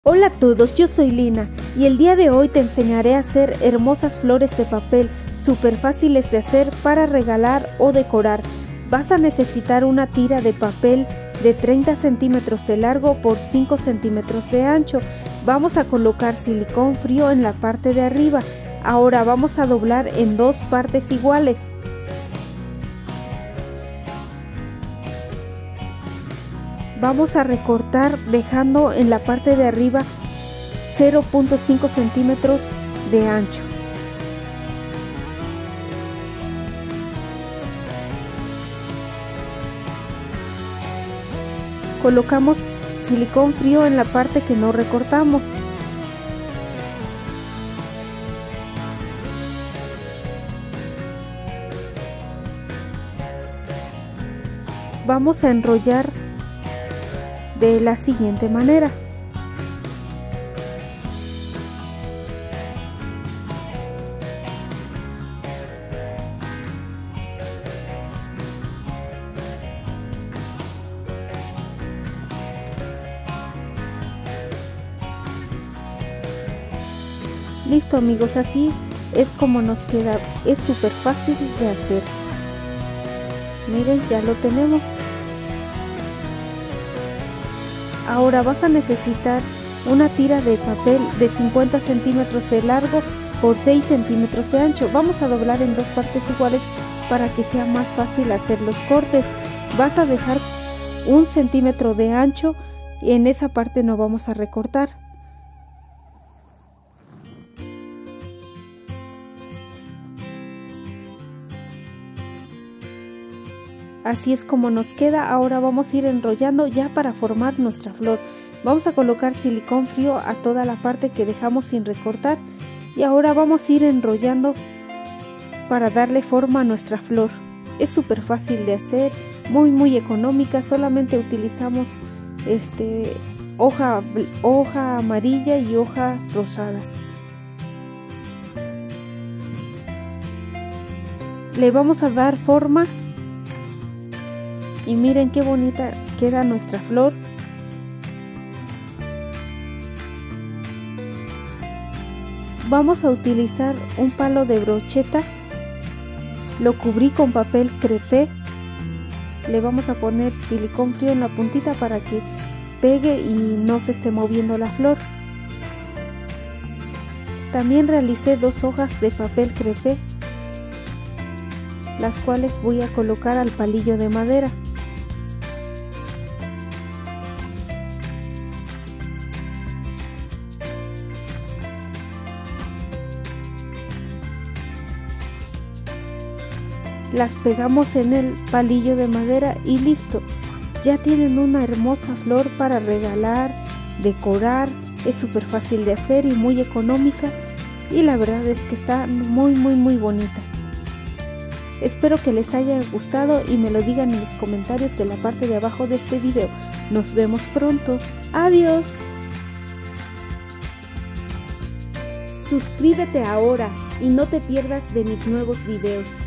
Hola a todos, yo soy Lina y el día de hoy te enseñaré a hacer hermosas flores de papel súper fáciles de hacer para regalar o decorar. Vas a necesitar una tira de papel de 30 centímetros de largo por 5 centímetros de ancho. Vamos a colocar silicón frío en la parte de arriba. Ahora vamos a doblar en dos partes iguales. Vamos a recortar dejando en la parte de arriba 0.5 centímetros de ancho. Colocamos silicón frío en la parte que no recortamos. Vamos a enrollar de la siguiente manera. Listo amigos, así es como nos queda. Es súper fácil de hacer. Miren, ya lo tenemos. Ahora vas a necesitar una tira de papel de 50 centímetros de largo por 6 centímetros de ancho. Vamos a doblar en dos partes iguales para que sea más fácil hacer los cortes. Vas a dejar 1 centímetro de ancho y en esa parte no vamos a recortar. Así es como nos queda. Ahora vamos a ir enrollando ya para formar nuestra flor. Vamos a colocar silicón frío a toda la parte que dejamos sin recortar y ahora vamos a ir enrollando para darle forma a nuestra flor. Es súper fácil de hacer, muy económica. Solamente utilizamos hoja amarilla y hoja rosada. Le vamos a dar forma. Y miren qué bonita queda nuestra flor. Vamos a utilizar un palo de brocheta. Lo cubrí con papel crepé. Le vamos a poner silicón frío en la puntita para que pegue y no se esté moviendo la flor. También realicé 2 hojas de papel crepé, las cuales voy a colocar al palillo de madera. Las pegamos en el palillo de madera y listo. Ya tienen una hermosa flor para regalar, decorar. Es súper fácil de hacer y muy económica. Y la verdad es que están muy bonitas. Espero que les haya gustado y me lo digan en los comentarios de la parte de abajo de este video. Nos vemos pronto. ¡Adiós! Suscríbete ahora y no te pierdas de mis nuevos videos.